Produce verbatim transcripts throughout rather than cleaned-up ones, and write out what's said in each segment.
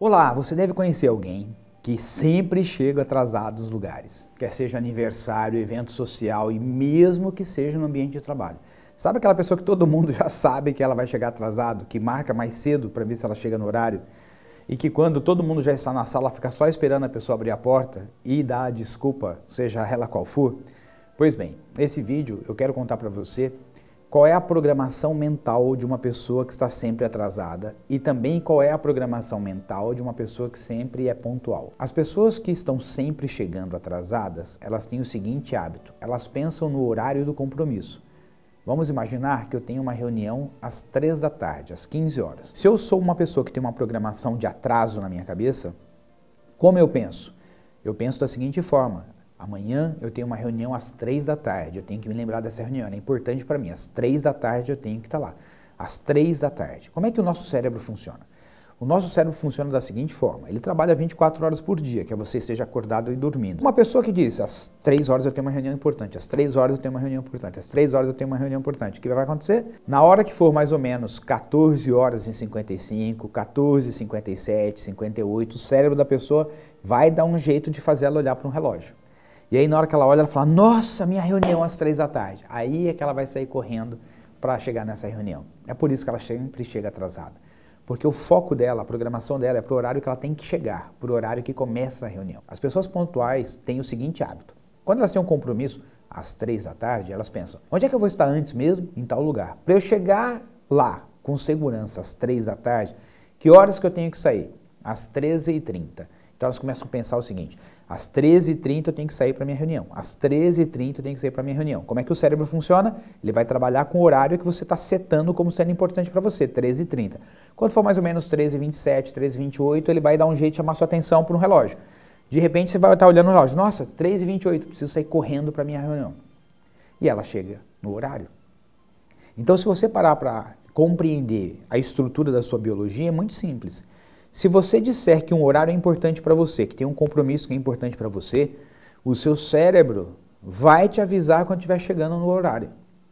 Olá, você deve conhecer alguém que sempre chega atrasado nos lugares, quer seja aniversário, evento social e mesmo que seja no ambiente de trabalho. Sabe aquela pessoa que todo mundo já sabe que ela vai chegar atrasado, que marca mais cedo para ver se ela chega no horário e que quando todo mundo já está na sala fica só esperando a pessoa abrir a porta e dar a desculpa, seja ela qual for? Pois bem, nesse vídeo eu quero contar para você qual é a programação mental de uma pessoa que está sempre atrasada e também qual é a programação mental de uma pessoa que sempre é pontual. As pessoas que estão sempre chegando atrasadas, elas têm o seguinte hábito, elas pensam no horário do compromisso. Vamos imaginar que eu tenho uma reunião às três da tarde, às quinze horas. Se eu sou uma pessoa que tem uma programação de atraso na minha cabeça, como eu penso? Eu penso da seguinte forma: amanhã eu tenho uma reunião às três da tarde, eu tenho que me lembrar dessa reunião, é importante para mim, às três da tarde eu tenho que estar lá, às três da tarde. Como é que o nosso cérebro funciona? O nosso cérebro funciona da seguinte forma, ele trabalha vinte e quatro horas por dia, que é você esteja acordado e dormindo. Uma pessoa que diz, às três horas eu tenho uma reunião importante, às três horas eu tenho uma reunião importante, às três horas eu tenho uma reunião importante, o que vai acontecer? Na hora que for mais ou menos quatorze horas e cinquenta e cinco, quatorze e cinquenta e sete, cinquenta e oito, o cérebro da pessoa vai dar um jeito de fazer ela olhar para um relógio. E aí na hora que ela olha, ela fala, nossa, minha reunião às três da tarde. Aí é que ela vai sair correndo para chegar nessa reunião. É por isso que ela sempre chega atrasada. Porque o foco dela, a programação dela é para o horário que ela tem que chegar, para o horário que começa a reunião. As pessoas pontuais têm o seguinte hábito. Quando elas têm um compromisso às três da tarde, elas pensam, onde é que eu vou estar antes mesmo? Em tal lugar. Para eu chegar lá com segurança às três da tarde, que horas que eu tenho que sair? Às treze e trinta. Então elas começam a pensar o seguinte, às treze e trinta eu tenho que sair para a minha reunião, às treze e trinta eu tenho que sair para a minha reunião. Como é que o cérebro funciona? Ele vai trabalhar com o horário que você está setando como sendo importante para você, treze e trinta. Quando for mais ou menos treze e vinte e sete, treze e vinte e oito, ele vai dar um jeito de chamar sua atenção para um relógio. De repente você vai estar olhando no relógio, nossa, treze e vinte e oito, preciso sair correndo para a minha reunião. E ela chega no horário. Então se você parar para compreender a estrutura da sua biologia, é muito simples. Se você disser que um horário é importante para você, que tem um compromisso que é importante para você, o seu cérebro vai te avisar quando estiver chegando no horário.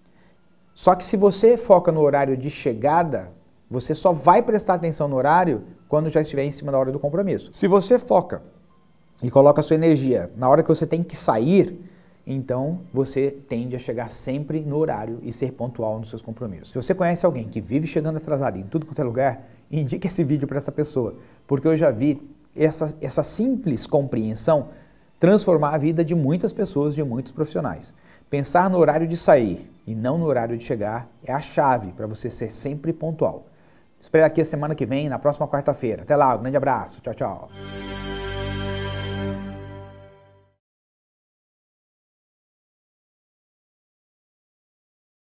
Só que se você foca no horário de chegada, você só vai prestar atenção no horário quando já estiver em cima da hora do compromisso. Se você foca e coloca a sua energia na hora que você tem que sair, então você tende a chegar sempre no horário e ser pontual nos seus compromissos. Se você conhece alguém que vive chegando atrasado em tudo quanto é lugar, indique esse vídeo para essa pessoa, porque eu já vi essa, essa simples compreensão transformar a vida de muitas pessoas, de muitos profissionais. Pensar no horário de sair e não no horário de chegar é a chave para você ser sempre pontual. Espero aqui a semana que vem, na próxima quarta-feira. Até lá, um grande abraço. Tchau, tchau.